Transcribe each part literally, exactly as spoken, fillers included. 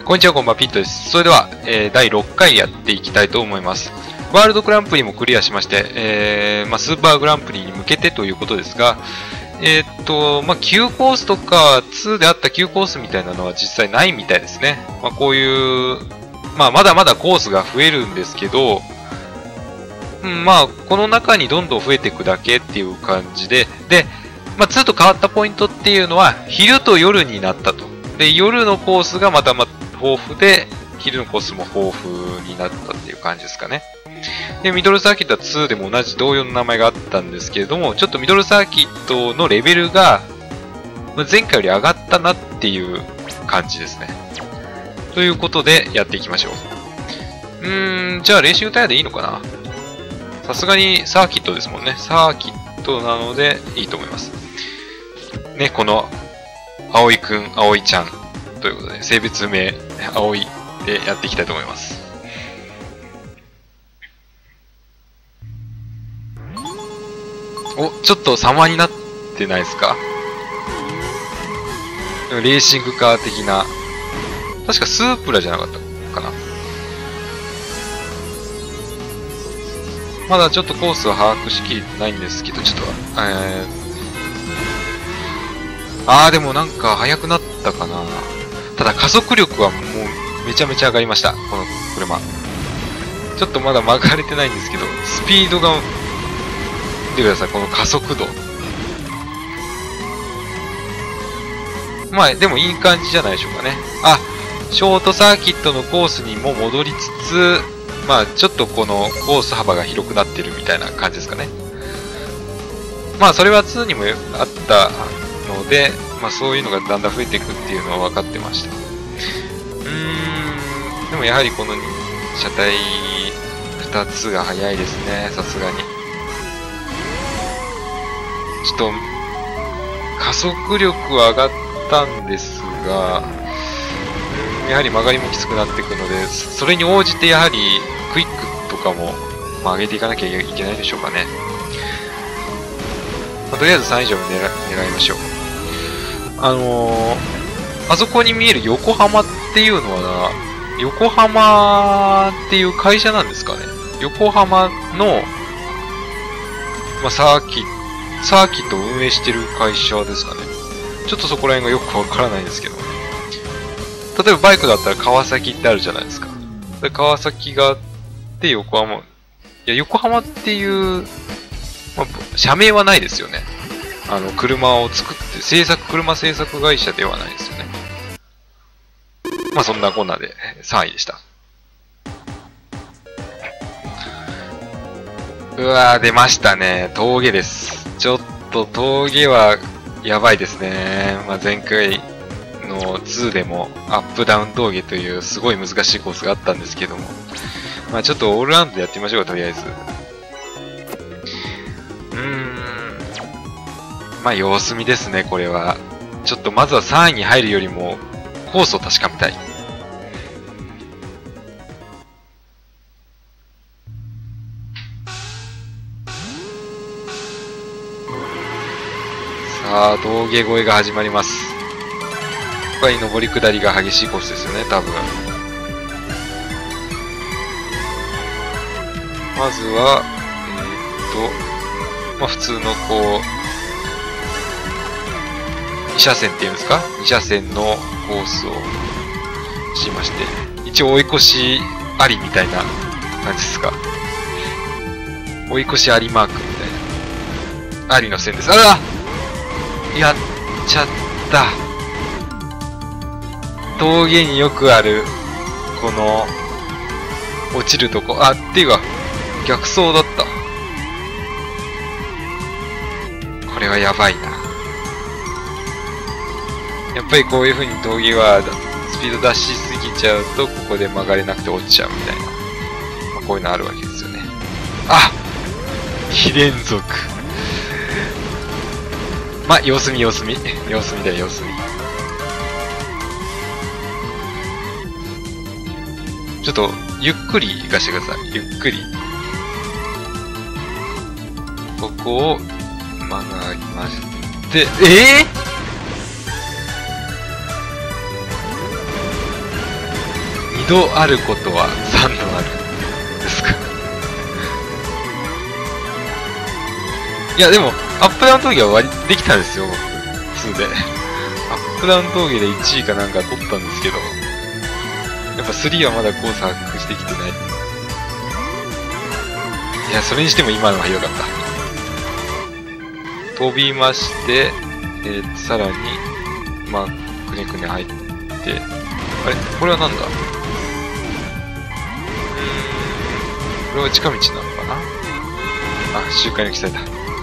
こんにちは、こんばんは、ピットです。それでは、えー、だいろっかいやっていきたいと思います。ワールドグランプリもクリアしまして、えーまあ、スーパーグランプリに向けてということですが、えー、っと、まあ、きゅうコースとかにであったきゅうコースみたいなのは実際ないみたいですね。まあ、こういう、まあ、まだまだコースが増えるんですけど、うん、まあ、この中にどんどん増えていくだけっていう感じで、で、まあ、にと変わったポイントっていうのは、昼と夜になったと。で、夜のコースがまたまた豊富で、昼のコースも豊富になったっていう感じですかね。で、ミドルサーキットはにでも同じ同様の名前があったんですけれども、ちょっとミドルサーキットのレベルが、前回より上がったなっていう感じですね。ということで、やっていきましょう。うーん、じゃあレーシングタイヤでいいのかな？さすがにサーキットですもんね。サーキットなのでいいと思います。ね、この、葵くん、葵ちゃんということで、性別名、葵でやっていきたいと思います。お、ちょっと様になってないですか？レーシングカー的な。確かスープラじゃなかったかな。まだちょっとコースは把握しきれてないんですけど、ちょっと、えー、あーでもなんか速くなったかな。ただ加速力はもうめちゃめちゃ上がりました、この車。ちょっとまだ曲がれてないんですけど、スピードが、見てください、この加速度。まあ、でもいい感じじゃないでしょうかね。あ、ショートサーキットのコースにも戻りつつ、まあ、ちょっとこのコース幅が広くなってるみたいな感じですかね。まあ、それはににもあったので、まあ、そういうのがだんだん増えていくっていうのは分かってました。うーん、でもやはりこの車体ふたつが速いですね、さすがに。ちょっと、加速力は上がったんですが、やはり曲がりもきつくなっていくので、それに応じてやはりクイックとかも上げていかなきゃいけないでしょうかね。まあ、とりあえずさん以上狙、狙いましょう。あのー、あそこに見える横浜っていうのはな、横浜っていう会社なんですかね。横浜の、まあ、サーキット、サーキットを運営してる会社ですかね。ちょっとそこら辺がよくわからないんですけど。例えばバイクだったら川崎ってあるじゃないですか。で川崎があって横浜。いや、横浜っていう、まあ、社名はないですよね。あの、車を作って、製作、車製作会社ではないですよね。まあそんなこんなでさんいでした。うわー、出ましたね。峠です。ちょっと峠はやばいですね。まあ前回のにでもアップダウン峠というすごい難しいコースがあったんですけども。まあちょっとオールラウンドでやってみましょうか、とりあえず。うーん。まあ様子見ですね、これは。ちょっとまずはさんいに入るよりもコースを確かめたい。さあ、峠越えが始まります。ここは上り下りが激しいコースですよね、多分。まずは、えー、っと、まあ普通のこう、に車線っていうんですか ?に 車線のコースをしまして、一応追い越しありみたいな感じですか。追い越しありマークみたいな。ありの線です。あらやっちゃった。峠によくある、この、落ちるとこ。あ、っていうか、逆走だった。これはやばいな。やっぱりこういう風に峠はスピード出しすぎちゃうと、ここで曲がれなくて落ちちゃうみたいな。まあ、こういうのあるわけですよね。あ！に連続。まあ、様子見様子見。様子見だよ、様子見。ちょっと、ゆっくり行かしてください。ゆっくり。ここを曲がりまして、えぇ、 度あることはさんどある。ですか。いや、でも、アップダウン峠は割りできたんですよ、僕。にで。アップダウン峠でいちいかなんか取ったんですけど、やっぱさんはまだコース把握してきてない。いや、それにしても今のはひどかった。飛びまして、えー、さらに、まあ、くねくね入って、あれこれはなんだ？うーん、これは近道なのかな？あ、周回抜きされた。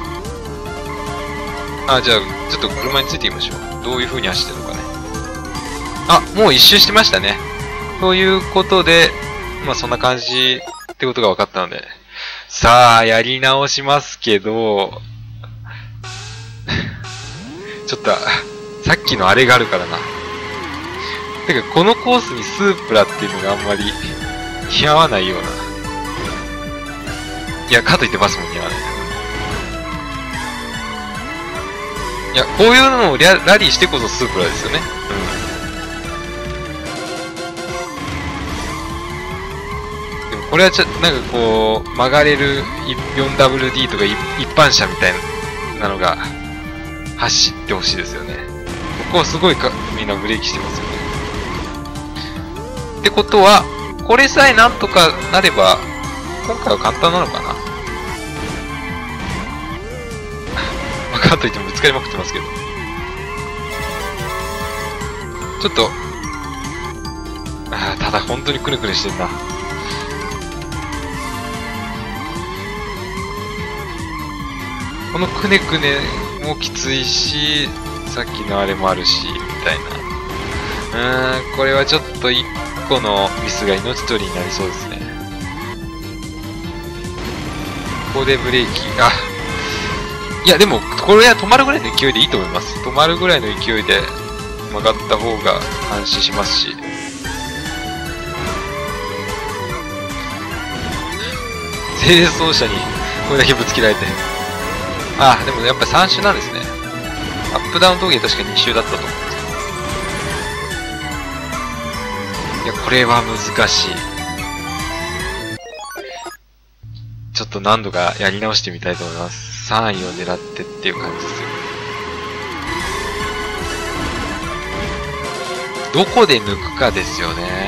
あ、じゃあ、ちょっと車についてみましょう。どういう風に走ってるのかね。あ、もう一周してましたね。ということで、まあそんな感じってことが分かったので。さあ、やり直しますけど、ちょっと、さっきのあれがあるからな。てか、このコースにスープラっていうのがあんまり似合わないような。いや、かといってバスも似合わない。いや、こういうのをラリーしてこそスープラですよね。うん。でもこれはちょっと、なんかこう、曲がれる よんダブリューディー とか一般車みたいなのが走ってほしいですよね。ここはすごいかみんなブレーキしてますよね。ってことは、これさえなんとかなれば、今回は簡単なのかな。まあ、かといってもぶつかりまくってますけど。ちょっと、ああ、ただ本当にくねくねしてんな。このくねくねもきついし、さっきのあれもあるし、みたいな。うーん、これはちょっと一個のミスが命取りになりそうですね。ここでブレーキ、あ、いやでも、これは止まるぐらいの勢いでいいと思います。止まるぐらいの勢いで曲がった方が安心しますし。清掃車にこれだけぶつけられて。あ、でもやっぱさん周なんですね。アップダウン峠確かにに周だったと思うんですけど。いや、これは難しい。ちょっと何度かやり直してみたいと思います。さんいを狙ってっていう感じですよ。どこで抜くかですよね。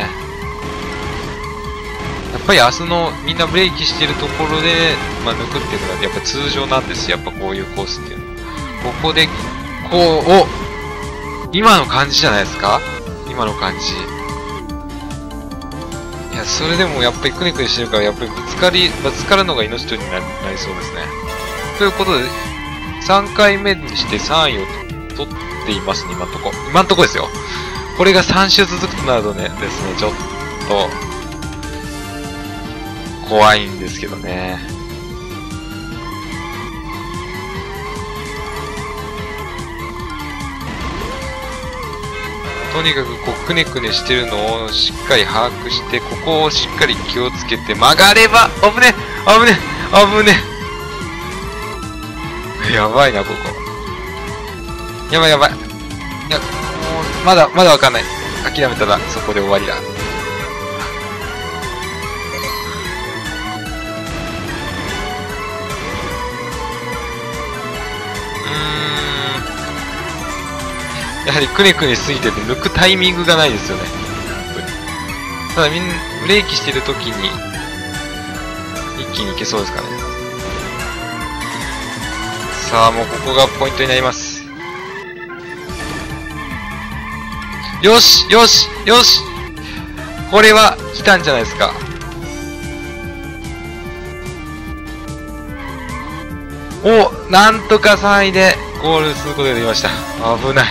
やっぱり明日のみんなブレーキしてるところで、まあ、抜くっていうのがやっぱ通常なんですよ。やっぱこういうコースっていうのは。ここで、こう、お今の感じじゃないですか？今の感じ。いや、それでもやっぱりくねくねしてるから、やっぱりぶつかり、ぶつかるのが命取りになりそうですね。ということで、さんかいめにしてさんいを取っていますね、今んとこ。今んとこですよ。これがさん周続くとなるとね、ですね、ちょっと、怖いんですけどね。とにかくこうくねくねしてるのをしっかり把握して、ここをしっかり気をつけて曲がれば、危ね危ね危ねやばいな、ここ。やばいやばい。いや、もう、まだ、まだわかんない。諦めたらそこで終わりだ。やはりくねくねしすぎてて抜くタイミングがないですよね。本当に。ただみんなブレーキしてるときに一気にいけそうですかね。さあもうここがポイントになります。よしよしよし、これは来たんじゃないですか。お、なんとかさんいでゴールすることができました。危ない。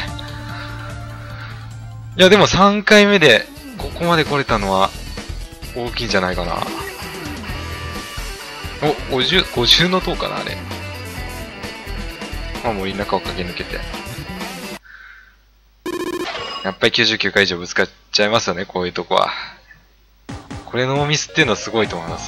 いやでもさんかいめでここまで来れたのは大きいんじゃないかな。お、ごじゅう、ごじゅうの塔かなあれ。まあ森の中を駆け抜けて。やっぱりきゅうじゅうきゅうかい以上ぶつかっちゃいますよね、こういうとこは。これのミスっていうのはすごいと思います。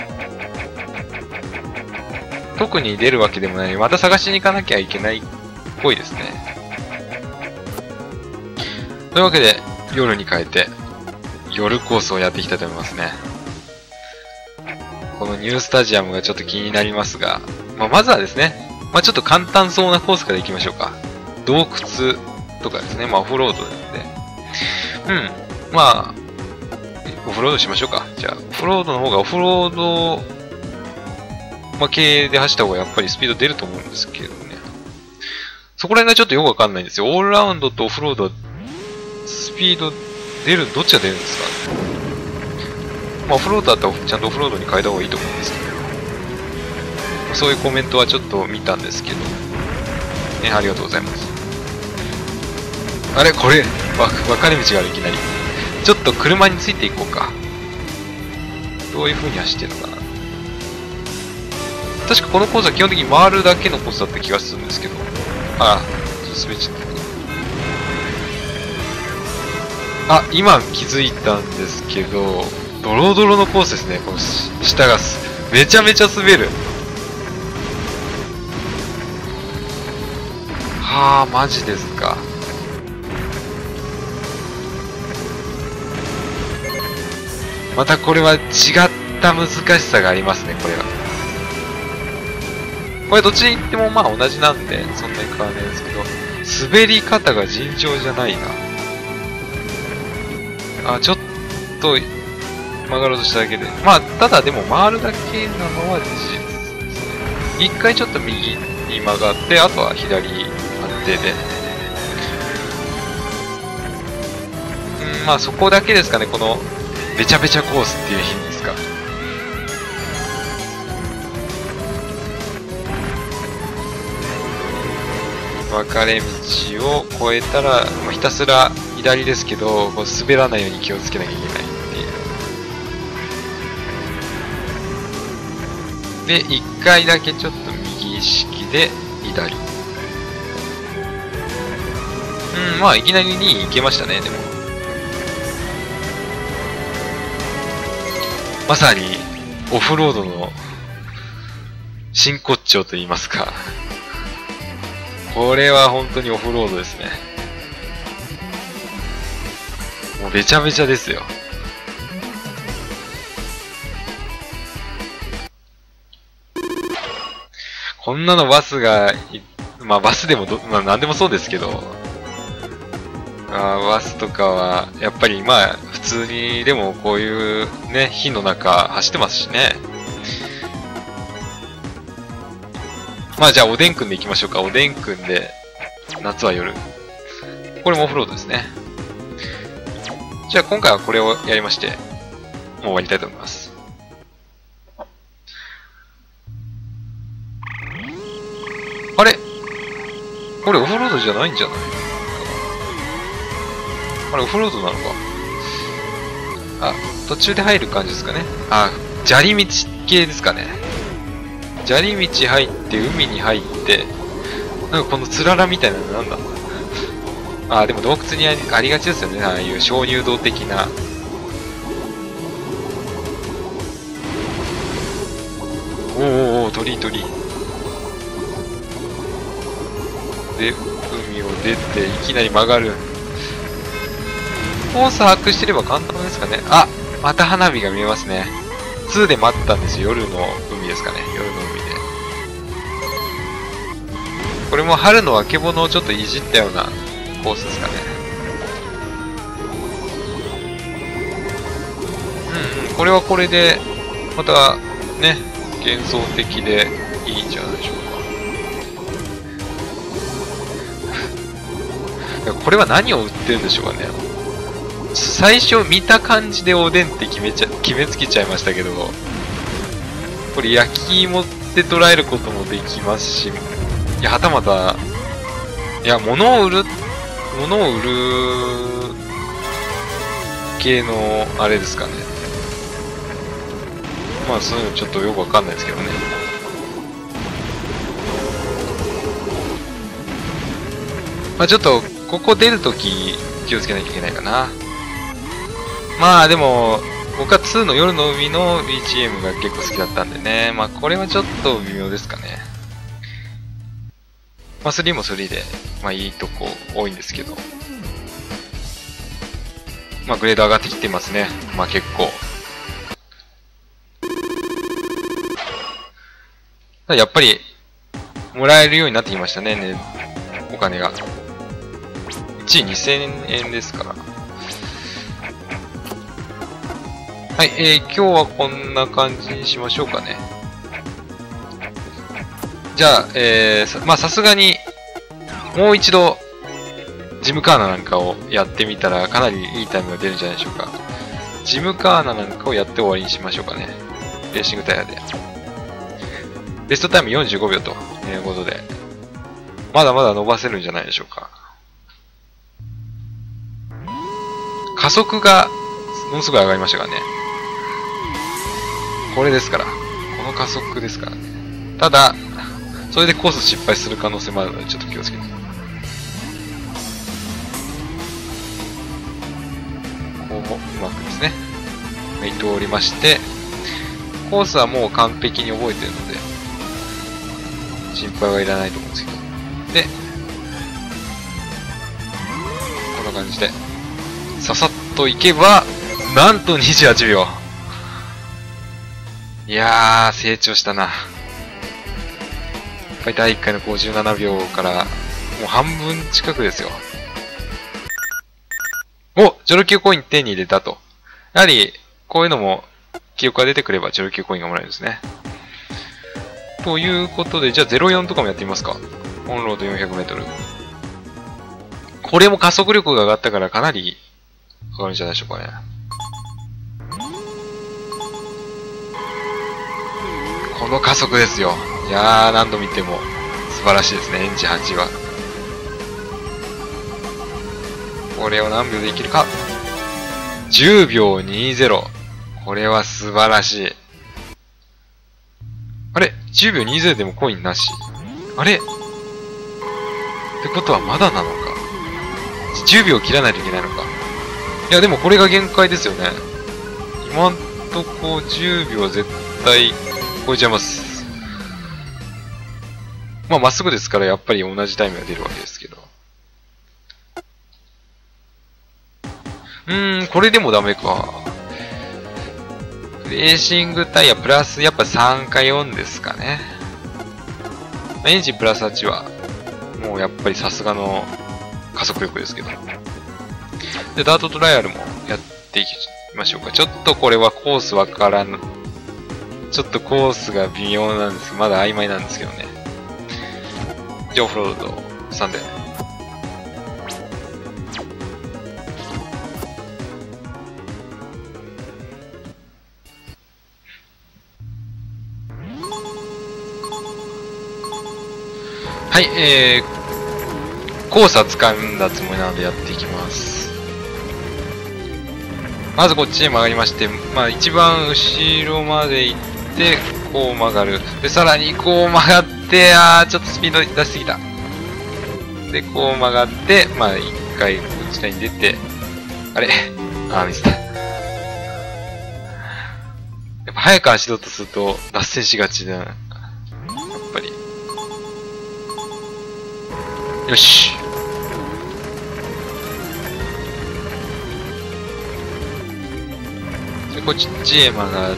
特に出るわけでもない。また探しに行かなきゃいけないっぽいですね。というわけで、夜に変えて、 夜コースをやっていきたいと思いますね。このニュースタジアムがちょっと気になりますが、まあ、まずはですね、まあ、ちょっと簡単そうなコースから行きましょうか。洞窟とかですね、まあオフロードなんで。うん。まあ、オフロードしましょうか。じゃあ、オフロードの方がオフロード、まあ、系で走った方がやっぱりスピード出ると思うんですけどね。そこら辺がちょっとよくわかんないんですよ。オールラウンドとオフロードは、スピード出る、どっちが出るんですか？まあ、オフロードだったらちゃんとオフロードに変えた方がいいと思うんですけど。そういうコメントはちょっと見たんですけど。ね、ありがとうございます。あれこれ、わ、分かれ道があるいきなり。ちょっと車についていこうか。どういう風に走ってるのかな。確かこのコースは基本的に回るだけのコースだった気がするんですけど。あ、ちょっと滑っちゃった。あ、今気づいたんですけど、ドロドロのコースですね。この下がめちゃめちゃ滑る。はあ、マジですか。またこれは違った難しさがありますね、これは。これどっちに行ってもまあ同じなんで、そんなに変わらないですけど、滑り方が尋常じゃないな。あ、ちょっと曲がろうとしただけで。まあ、ただでも回るだけなのは事実ですね。一回ちょっと右に曲がって、あとは左安定で。うん、まあそこだけですかね、この、べちゃべちゃコースっていう意味ですか。分かれ道を越えたら、もうひたすら左ですけど、こう滑らないように気をつけなきゃいけないっていう。で、一回だけちょっと右意識で左。うん、まあいきなりに行けましたね、でも。まさにオフロードの真骨頂と言いますか。これは本当にオフロードですね。もうべちゃべちゃですよ。こんなのバスが、まあバスでもど、まあ何でもそうですけど、あバスとかは、やっぱりまあ、普通にでもこういうね、火の中走ってますしね。まあじゃあおでんくんで行きましょうか。おでんくんで、夏は夜。これもオフロードですね。じゃあ今回はこれをやりまして、もう終わりたいと思います。あれこれオフロードじゃないんじゃないあれ、オフロードなのか。あ、途中で入る感じですかね。あ、砂利道系ですかね。砂利道入って、海に入って、なんかこのつららみたいなのなんだあ、でも洞窟にあり、ありがちですよね。ああいう鍾乳洞的な。おーおーおー、鳥居鳥居。で、海を出て、いきなり曲がる。コース把握してれば簡単ですかね。あ、また花火が見えますね。ツーで待ったんですよ。夜の海ですかね。夜の海で。これも春のあけぼのをちょっといじったようなコースですかね。うんうん。これはこれで、またね、幻想的でいいんじゃないでしょうか。これは何を売ってるんでしょうかね。最初見た感じでおでんって決めちゃ、決めつけちゃいましたけど、これ焼き芋って捉えることもできますし、いや、はたまた、いや、物を売る、物を売る系の、あれですかね。まあ、そういうのちょっとよくわかんないですけどね。まあ、ちょっと、ここ出るとき、気をつけなきゃいけないかな。まあでも、僕はツーの夜の海の ビージーエム が結構好きだったんでね。まあこれはちょっと微妙ですかね。まあスリーもスリーで、まあいいとこ多いんですけど。 まあ、グレード上がってきてますね。まあ、結構。やっぱり、もらえるようになってきましたね、ね、お金が。いちいにせんえんですから。はい、えー、今日はこんな感じにしましょうかね。じゃあ、えー、まあ、さすがに、もう一度、ジムカーナなんかをやってみたら、かなりいいタイムが出るんじゃないでしょうか。ジムカーナなんかをやって終わりにしましょうかね。レーシングタイヤで。ベストタイムよんじゅうごびょうということで、まだまだ伸ばせるんじゃないでしょうか。加速がものすごい上がりましたからね。これですから。この加速ですからね。ただ、それでコース失敗する可能性もあるので、ちょっと気をつけて。こう、うまくですね。通りまして、コースはもう完璧に覚えているので、心配はいらないと思うんですけど。で、こんな感じで、ささっといけば、なんとにじゅうはちびょう。いやー、成長したな。やっぱりだいいっかいのごじゅうななびょうから、もう半分近くですよ。お、ジョロキューコイン手に入れたと。やはり、こういうのも、記憶が出てくればジョロキューコインがもらえるんですね。ということで、じゃあゼロよんとかもやってみますか。オンロード よんひゃくメートル。これも加速力が上がったからかなり上がるんじゃないでしょうかね。この加速ですよ。いやー、何度見ても素晴らしいですね、エンジンはちは。これを何秒でいけるか。じゅうびょうにじゅう。これは素晴らしい。あれ ?じゅうびょうにじゅうでもコインなし。あれってことはまだなのか。じゅうびょう切らないといけないのか。いや、でもこれが限界ですよね。今んとこじゅうびょう絶対超えちゃいます。まあ、まっすぐですからやっぱり同じタイムが出るわけですけど。うーん、これでもダメか。レーシングタイヤプラスやっぱさんかよんですかね。エンジンプラスはちはもうやっぱりさすがの加速力ですけど。で、ダートトライアルもやっていきましょうか。ちょっとこれはコースわからん。ちょっとコースが微妙なんですけど、まだ曖昧なんですけどね。じゃあオフロードさんで。はい、えー、コースは掴んだつもりなのでやっていきます。まずこっちへ曲がりまして、まあ一番後ろまで行って、こう曲がる。で、さらにこう曲がって、あー、ちょっとスピード出しすぎた。で、こう曲がって、まあ一回こちらに出て、あれあー、ミスった。やっぱ早く走ろうとすると脱線しがちだな。やっぱり。よし。で、こっちへ曲がって、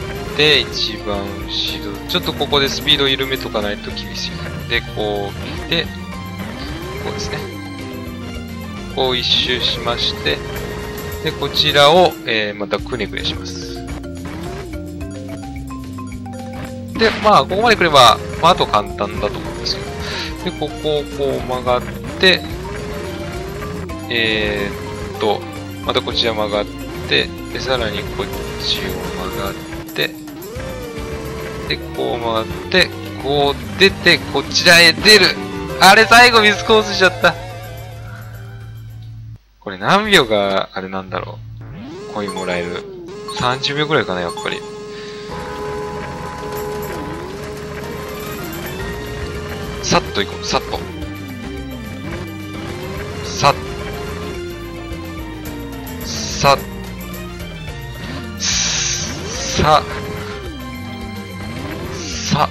一番後ろ。ちょっとここでスピード緩めとかないと厳しい。で、こう来て、こうですね。こう一周しまして、で、こちらを、えー、またくねくねします。で、まあ、ここまで来れば、まあ、あと簡単だと思うんですけど。で、ここをこう曲がって、えーっと、またこちら曲がって、で、さらにこっちを曲がって、で、こう曲がって、こう出て、こちらへ出る。あれ、最後ミスコースしちゃった。これ何秒があれなんだろう。コインもらえる。さんじゅうびょうくらいかな、やっぱり。さっと行こう、さっと。さっ。さっ。さ。さ。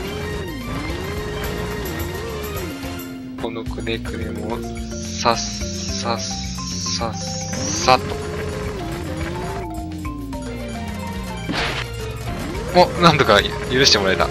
このくねくねも、さっさっさっさっと。 お、なんとか許してもらえた。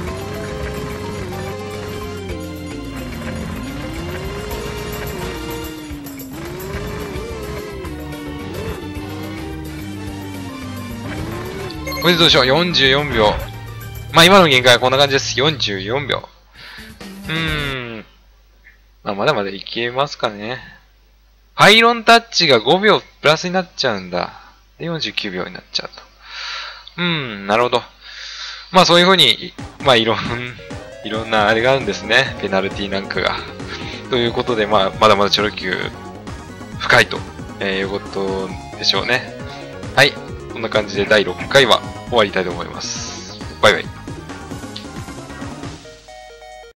これでどうしよう。よんじゅうよんびょう。まあ今の限界はこんな感じです。よんじゅうよんびょう。うーん。まあまだまだいけますかね。パイロンタッチがごびょうプラスになっちゃうんだ。で、よんじゅうきゅうびょうになっちゃうと。うーん、なるほど。まあそういう風に、まあいろん、いろんなあれがあるんですね。ペナルティなんかが。ということで、まあまだまだチョロ Q 深いと、えー、いうことでしょうね。はい。こんな感じでだいろっかいは終わりたいと思います。バイバイ。